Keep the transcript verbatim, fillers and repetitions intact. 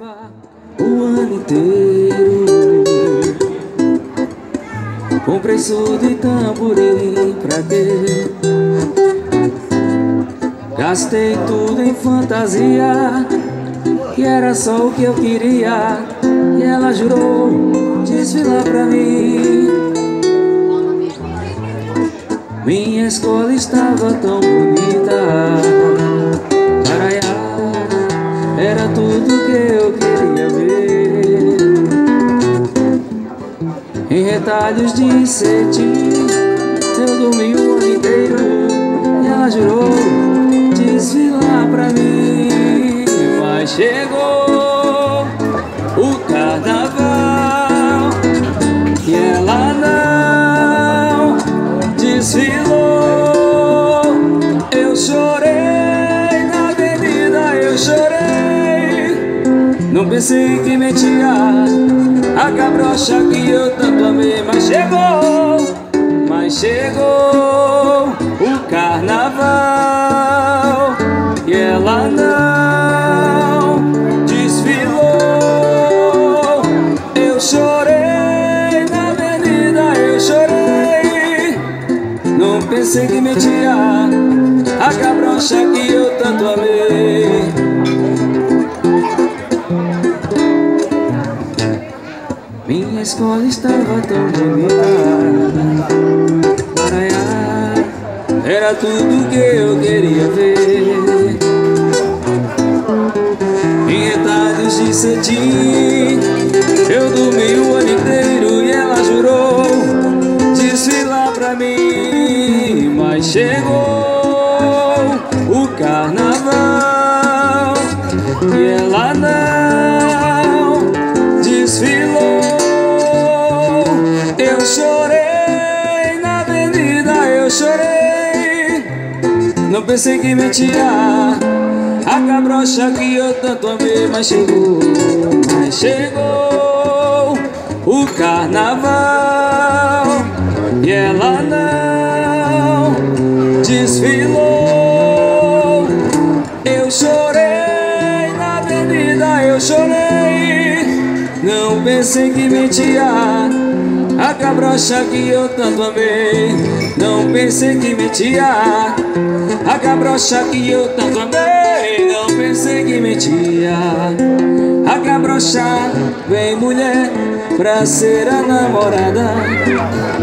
O ano inteiro comprei surdo e tamborim, pra quê? Gastei tudo em fantasia, que era só o que eu queria. E ela jurou desfilar pra mim. Minha escola estava tão bonita, Araiá, era tudo que eu queria ver. Em retalhos de cetim eu dormi o ano inteiro, e ela jurou desfilar pra mim. Mas chegou o carnaval e ela não desfilou. Eu chorei na avenida, eu chorei. Não pensei que metia a cabrocha que eu tanto amei. Mas chegou, mas chegou o carnaval e ela não desfilou. Eu chorei na avenida, eu chorei. Não pensei que metia a cabrocha que eu tanto amei. Minha escola estava tão bonita, Araiá, era tudo que eu queria ver. Em retalhos de cetim eu dormi o ano inteiro, e ela jurou desfilar pra mim. Mas chegou o carnaval e ela não desfilou. Eu chorei na avenida, eu chorei. Não pensei que metia a cabrocha que eu tanto amei. Mas chegou, mas chegou o carnaval e ela não desfilou. Eu chorei na avenida, eu chorei. Não pensei que metia a cabrocha que eu tanto amei. Não pensei que metia a cabrocha que eu tanto amei. Não pensei que metia a cabrocha. Vem mulher pra ser a namorada.